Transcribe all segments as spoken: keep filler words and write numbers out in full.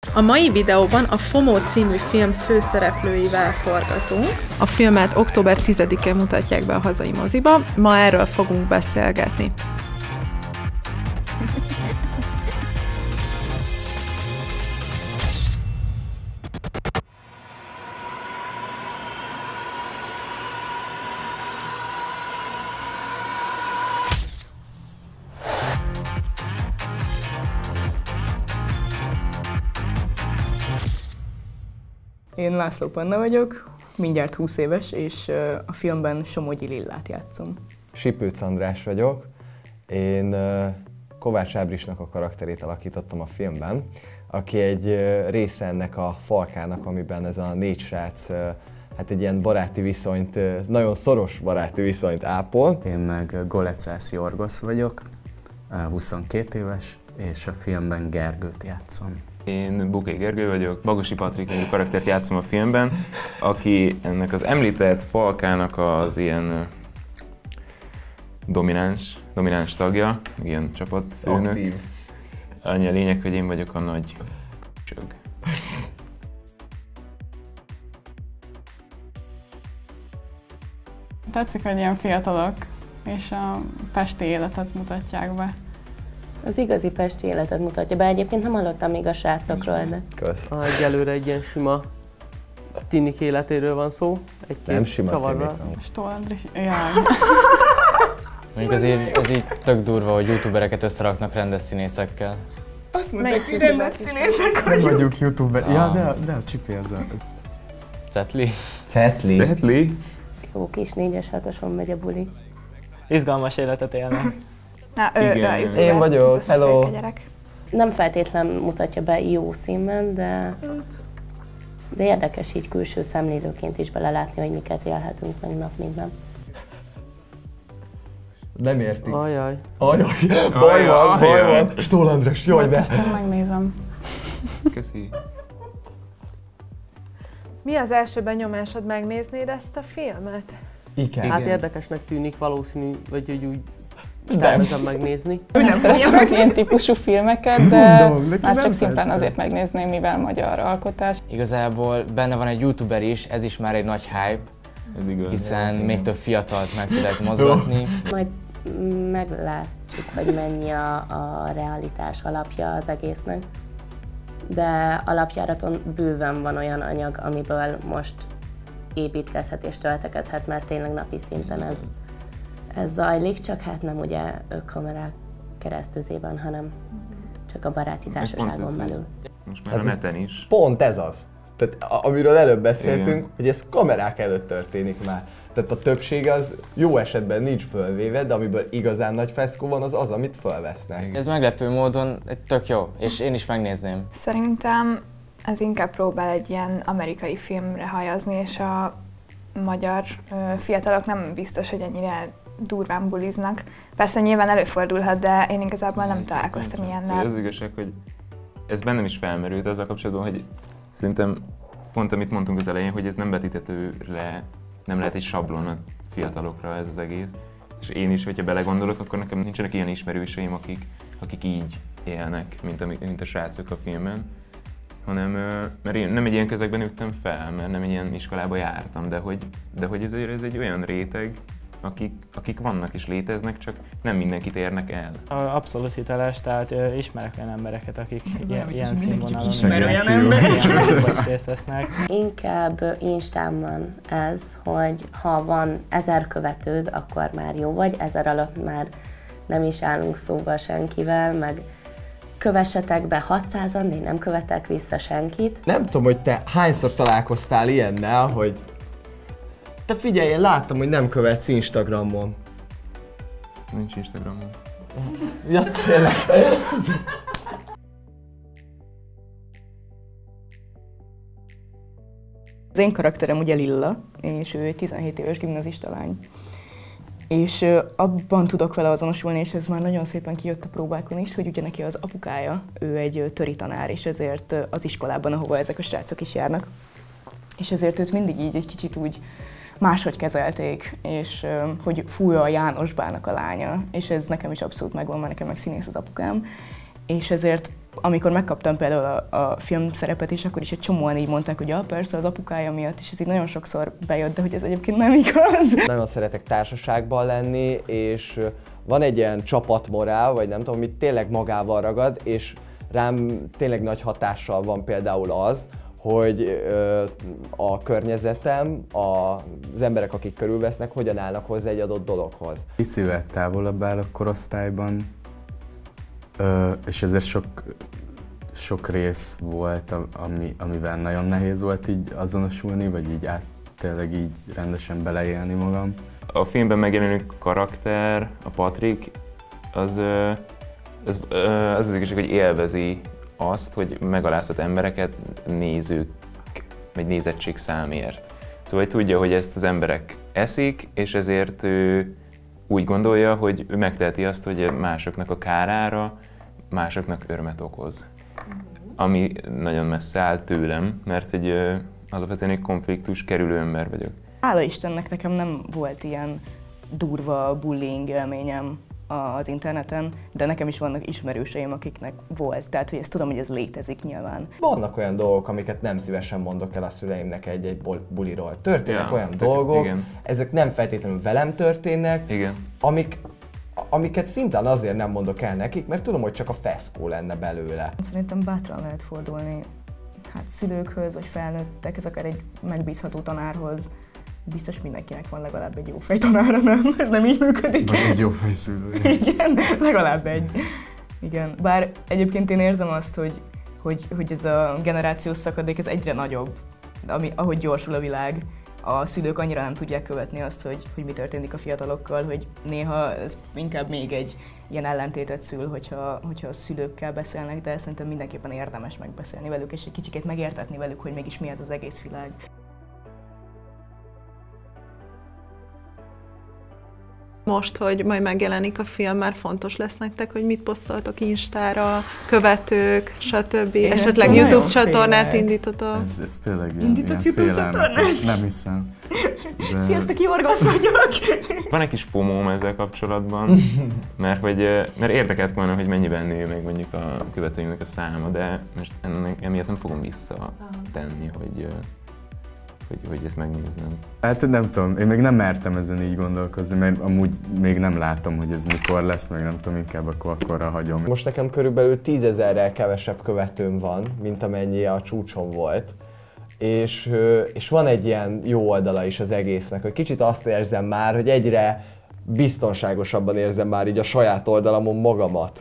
A mai videóban a FOMO című film főszereplőivel forgatunk. A filmet október tizedikén mutatják be a hazai moziba, ma erről fogunk beszélgetni. Én László Panna vagyok, mindjárt húsz éves, és a filmben Somogyi Lillát játszom. Sipőc András vagyok. Én Kovács Ábrisnak a karakterét alakítottam a filmben, aki egy része ennek a falkának, amiben ez a négy srác hát egy ilyen baráti viszonyt, nagyon szoros baráti viszonyt ápol. Én meg Golecász Jorgosz vagyok, huszonkét éves, és a filmben Gergőt játszom. Én Bukai Gergő vagyok, Bagosi Patrik nevű karaktert játszom a filmben, aki ennek az említett falkának az ilyen domináns, domináns tagja, ilyen csapatfőnök. Aktív. Annyi a lényeg, hogy én vagyok a nagy csög. Tetszik, hogy ilyen fiatalok és a pesti életet mutatják be. Az igazi pesti életet mutatja be. Egyébként nem hallottam még a srácokról, de... Kösz. Egyelőre egy ilyen sima tinik életéről van szó. Egy Nem sima tinik. Stól Andris, jaj. Mondjuk azért ez így tök durva, hogy youtubereket összeraknak rendes színészekkel. Azt mondták, hogy rendes színészek Nem vagyunk youtuber. Ah. Ja, de, de a csipérző. Cetli? Cetli. Cetli? Jó kis négyes hatoson megy a buli. Izgalmas életet élnek. Na, ő, Igen. ő, Én vagyok, hello! Nem feltétlen mutatja be jó színben, de, de érdekes így külső szemlélőként is belelátni, hogy miket élhetünk meg nap, mint nap. Nem értik. Ajaj. Ajaj, baj van, baj Ajaj. van. Stól András, jaj ne! Aztán megnézem. Köszi. Mi az első benyomásod, megnéznéd ezt a filmet? Igen. Hát érdekesnek tűnik, valószínű, vagy hogy úgy Nem. tervezem megnézni. Nem szeretem az ilyen típusú filmeket, de Mondom, neki már nem csak szimplán tetszett. azért megnézném, mivel magyar alkotás. Igazából benne van egy youtuber is, ez is már egy nagy hype, Ez igaz. hiszen még több fiatalt meg tud ez mozgatni. Majd meglátjuk, hogy mennyi a, a realitás alapja az egésznek. De alapjáraton bőven van olyan anyag, amiből most építkezhet és töltekezhet, mert tényleg napi szinten ez, ez zajlik, csak hát nem ugye kamerák keresztüzében, hanem csak a baráti Meg pont társaságon ez, belül. Most már a neten is. Pont ez az. Tehát a- amiről előbb beszéltünk, Igen. hogy ez kamerák előtt történik már. Tehát a többsége az jó esetben nincs fölvéve, de amiből igazán nagy feszkó van, az az, amit fölvesznek. Ez meglepő módon egy tök jó, és én is megnézném. Szerintem ez inkább próbál egy ilyen amerikai filmre hajazni, és a magyar ö, fiatalok nem biztos, hogy ennyire durván buliznak. Persze nyilván előfordulhat, de én igazából nem találkoztam ilyennel. Az igazság, hogy ez bennem is felmerült azzal kapcsolatban, hogy szerintem pont amit mondtunk az elején, hogy ez nem vetíthető le, nem lehet egy sablon a fiatalokra ez az egész. És én is, hogyha belegondolok, akkor nekem nincsenek ilyen ismerőseim, akik, akik így élnek, mint a, mint a srácok a filmben. Hanem, mert én nem egy ilyen közegben nőttem fel, mert nem egy ilyen iskolába jártam, de hogy, de hogy ez, ez egy olyan réteg, akik, akik vannak és léteznek, csak nem mindenkit érnek el. Abszolút hiteles, tehát ö, ismerek olyan embereket, akik ilyen, ilyen színvonalon ismer olyan ilyen filmben is részt vesznek. Inkább Instán van ez, hogy ha van ezer követőd, akkor már jó vagy, ezer alatt már nem is állunk szóba senkivel, meg kövessetek be hatszázan, de én nem követek vissza senkit. Nem tudom, hogy te hányszor találkoztál ilyennel, hogy te figyelj, én láttam, hogy nem követsz Instagramon. Nincs Instagramon. Ja, tényleg. Az én karakterem ugye Lilla, és ő egy tizenhét éves gimnazista lány. És abban tudok vele azonosulni, és ez már nagyon szépen kijött a próbákon is, hogy ugye neki az apukája, ő egy töri tanár, és ezért az iskolában, ahova ezek a srácok is járnak. És ezért őt mindig így egy kicsit úgy máshogy kezelték, és hogy fújja a Jánosbának a lánya, és ez nekem is abszolút megvan, mert nekem meg színész az apukám. És ezért amikor megkaptam például a, a film szerepet is, akkor is egy csomóan így mondták, hogy ja, persze az apukája miatt, és ez így nagyon sokszor bejött, de hogy ez egyébként nem igaz. Nagyon szeretek társaságban lenni, és van egy ilyen csapatmorál, vagy nem tudom, amit tényleg magával ragad, és rám tényleg nagy hatással van például az, hogy ö, a környezetem, a, az emberek, akik körülvesznek, hogyan állnak hozzá egy adott dologhoz. Picivel távolabb áll a korosztályban, ö, és ezért sok, sok rész volt, ami, amivel nagyon nehéz volt így azonosulni, vagy így át, tényleg így rendesen beleélni magam. A filmben megjelenő karakter, a Patrick, az az, az, az igazság, hogy élvezi azt, hogy megaláztat embereket nézők, vagy nézettség számért. Szóval hogy tudja, hogy ezt az emberek eszik, és ezért ő úgy gondolja, hogy ő megteheti azt, hogy másoknak a kárára, másoknak örömet okoz. Ami nagyon messze áll tőlem, mert egy alapvetően egy konfliktus kerülő ember vagyok. Hála Istennek nekem nem volt ilyen durva bullying élményem az interneten, de nekem is vannak ismerőseim, akiknek volt, tehát hogy ezt tudom, hogy ez létezik nyilván. Vannak olyan dolgok, amiket nem szívesen mondok el a szüleimnek egy-egy buliról. Történnek ja, olyan tök, dolgok, igen. Ezek nem feltétlenül velem történnek, igen. Amik, amiket szintén azért nem mondok el nekik, mert tudom, hogy csak a feszkó lenne belőle. Szerintem bátran lehet fordulni hát szülőkhöz, vagy felnőttek, ez akár egy megbízható tanárhoz. Biztos mindenkinek van legalább egy jó fejtanára, nem? Ez nem így működik. Vagy egy jó fejszülő. Igen, legalább egy. Igen. Bár egyébként én érzem azt, hogy, hogy, hogy ez a generációs szakadék ez egyre nagyobb, ami, ahogy gyorsul a világ. A szülők annyira nem tudják követni azt, hogy, hogy mi történik a fiatalokkal, hogy néha ez inkább még egy ilyen ellentétet szül, hogyha, hogyha a szülőkkel beszélnek, de szerintem mindenképpen érdemes megbeszélni velük, és egy kicsikét megértetni velük, hogy mégis mi ez az egész világ. Most, hogy majd megjelenik a film, már fontos lesz nektek, hogy mit posztoltok Instára, követők, stb. Én esetleg YouTube csatornát indítotok? Ez, ez tényleg ilyen, Indítasz ilyen YouTube csatornát? Nem hiszem. De... Sziasztok, Jorgosz vagyok! Van egy kis fomóm ezzel kapcsolatban, mert, hogy, mert érdekelt volna, hogy mennyiben nő meg mondjuk a követőimnek a száma, de most ennek, emiatt nem fogom visszatenni, hogy Hogy, hogy ezt megnéznem. Hát nem tudom, én még nem mertem ezen így gondolkozni, mert amúgy még nem látom, hogy ez mikor lesz, meg nem tudom, inkább akkor akkorra hagyom. Most nekem körülbelül tízezerrel kevesebb követőm van, mint amennyi a csúcson volt. És, és van egy ilyen jó oldala is az egésznek, hogy kicsit azt érzem már, hogy egyre biztonságosabban érzem már így a saját oldalamon magamat.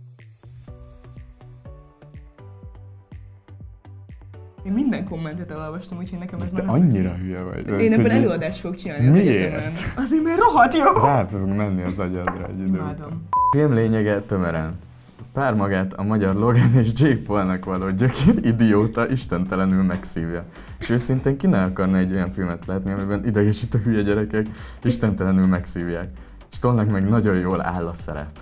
Én minden kommentet elolvastam, úgyhogy nekem ez már annyira nem hülye vagy. Én ebben előadást fogok csinálni az Miért? egyetemen. Azért, mert rohadt jó! Rá fogunk menni az agyadra egy idő után. Film lényege tömören. Pár magát a magyar Logan és Jake Paulnak való gyökér idióta istentelenül megszívja. És őszintén ki ne akarna egy olyan filmet látni, amiben idegesítő hülye gyerekek istentelenül megszívják. Stollnak meg nagyon jól áll a szerep.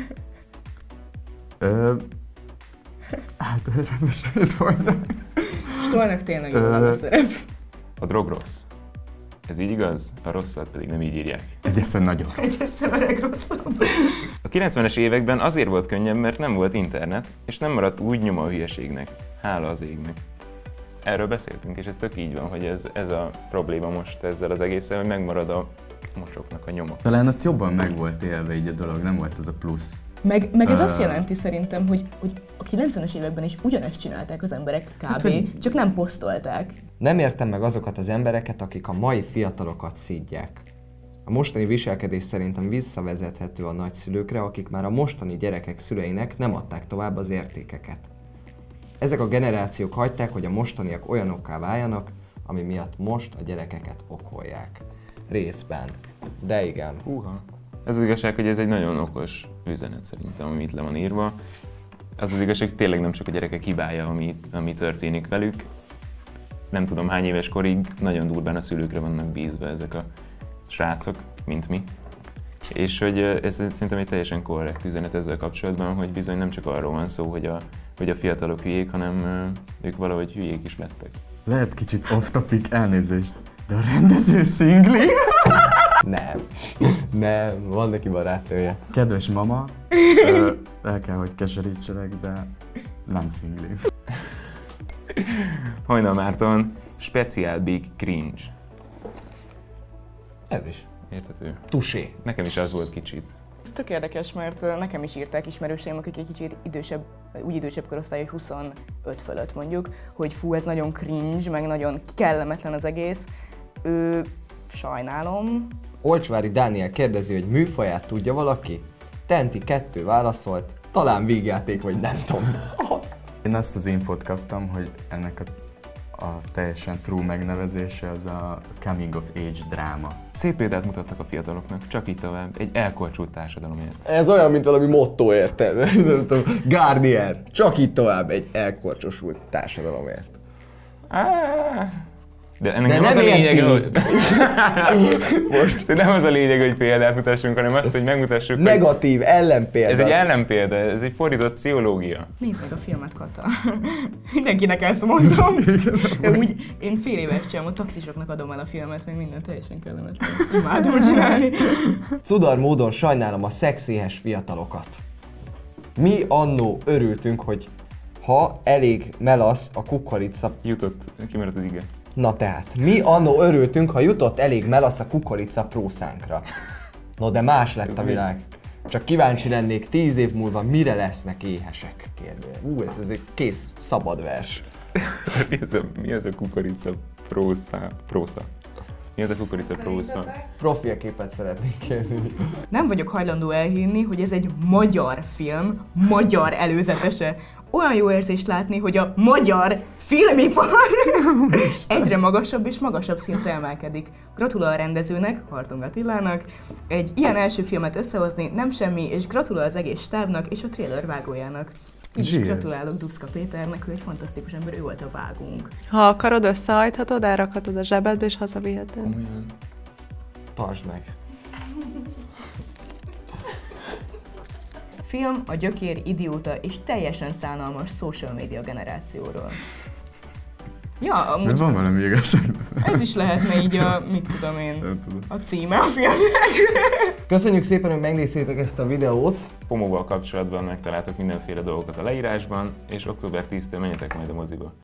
Ö... Hát, rendesen volna. Stollnak tényleg jól áll a szerep. A drog rossz. Ez így igaz? A rosszat pedig nem így írják. Egyeszen nagyon rossz. Egyeszen a legrosszabb. A kilencvenes években azért volt könnyebb, mert nem volt internet, és nem maradt úgy nyoma a hülyeségnek. Hála az égnek. Erről beszéltünk, és ez tök így van, hogy ez, ez a probléma most ezzel az egészen, hogy megmarad a mosoknak a nyoma. Talán ott jobban meg volt élve így a dolog, nem volt ez a plusz. Meg, meg ez uh, azt jelenti szerintem, hogy, hogy a kilencvenes években is ugyanezt csinálták az emberek kb. Hát, hogy... csak nem posztolták. Nem értem meg azokat az embereket, akik a mai fiatalokat szidják. A mostani viselkedés szerintem visszavezethető a nagyszülőkre, akik már a mostani gyerekek szüleinek nem adták tovább az értékeket. Ezek a generációk hagyták, hogy a mostaniak olyanokká váljanak, ami miatt most a gyerekeket okolják. Részben. De igen. Húha. Ez az igazság, hogy ez egy nagyon okos üzenet szerintem, ami itt le van írva. Az az igazság, hogy tényleg nem csak a gyerekek hibája, ami, ami történik velük. Nem tudom hány éves korig nagyon durván a szülőkre vannak bízva ezek a srácok, mint mi. És hogy ez szerintem egy teljesen korrekt üzenet ezzel kapcsolatban, hogy bizony nem csak arról van szó, hogy a, hogy a fiatalok hülyék, hanem ők valahogy hülyék is lettek. Lehet kicsit off-topic, elnézést, de a rendező szingli? Nem. Nem, van neki barátnője. Kedves mama, ö, el kell, hogy keserítselek, de Nem szingli. Hajnal Márton, Special Big Cringe. Ez is. Érthető. Tusé. Nekem is az volt kicsit. Ez tök érdekes, mert nekem is írták ismerőseim, akik egy kicsit idősebb, úgy idősebb korosztály, hogy huszonöt fölött mondjuk, hogy fú, ez nagyon cringe, meg nagyon kellemetlen az egész. Ő, sajnálom. Olcsvári Dániel kérdezi, hogy műfaját tudja valaki? Tenti kettő válaszolt, talán vígjáték, vagy nem tudom. Azt. Én azt az infót kaptam, hogy ennek a, a teljesen true megnevezése az a coming of age dráma. Szép példát mutattak a fiataloknak, csak így tovább, egy elkorcsult társadalomért. Ez olyan, mint valami motto, érted? Guardian, csak így tovább egy elkorcsosult társadalomért. De ennek De nem, nem az a lényeg, hogy... Most nem az a lényeg, hogy példát mutassunk, hanem azt, hogy megmutassuk, negatív hogy... ellenpélda. Ez egy ellenpélda, ez egy fordított pszichológia. Nézd meg a filmet, Kata. Mindenkinek ezt mondom. Úgy, én fél éves csinálom, a taxisoknak adom el a filmet, meg minden teljesen kellemetlen. Imádom csinálni. Cudar módon sajnálom a szexéhes fiatalokat. Mi annó örültünk, hogy ha elég melasz a kukorica... Jutott, kimaradt az ige. Na tehát, mi annó örültünk, ha jutott elég melasz a kukorica prószánkra. No de más lett a világ. Csak kíváncsi lennék tíz év múlva, mire lesznek éhesek. Kérdél. Ú, ez egy kész szabad vers. mi, ez a, mi ez a kukorica prósza? prósza? Mi ez a kukorica prósza? Profilképet szeretnék kérni. Nem vagyok hajlandó elhinni, hogy ez egy magyar film, magyar előzetese. Olyan jó érzést látni, hogy a magyar filmipar egyre magasabb és magasabb szintre emelkedik. Gratulál a rendezőnek, Hartong Attilának, egy ilyen első filmet összehozni nem semmi, és gratulál az egész stábnak és a trailer vágójának. És gratulálok Duszka Péternek, ő egy fantasztikus ember, ő volt a vágónk. Ha akarod, összehajthatod, elrakhatod a zsebedbe és hazaviheted. Komolyan. Tartsd meg. Film a gyökér, idióta és teljesen szánalmas social media generációról. Ja, amúgy... De van valami igazság. Ez is lehetne így a, mit tudom én, a címe a filmnek. Köszönjük szépen, hogy megnéztétek ezt a videót. Pomóval kapcsolatban megtaláltok mindenféle dolgokat a leírásban, és október tízedikétől menjetek majd a moziba.